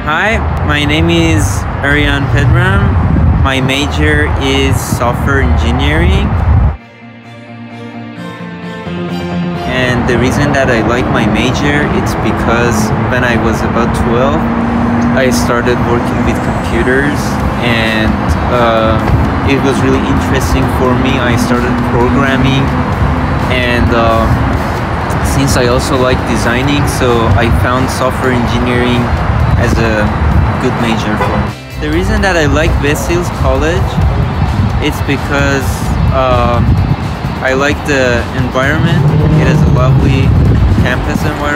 Hi, my name is Ariyan Pedram. My major is software engineering. And the reason that I like my major, it's because when I was about 12, I started working with computers and it was really interesting for me. I started programming and since I also like designing, so I found software engineering as a good major for me. The reason that I like West Hills College, it's because I like the environment. It has a lovely campus environment.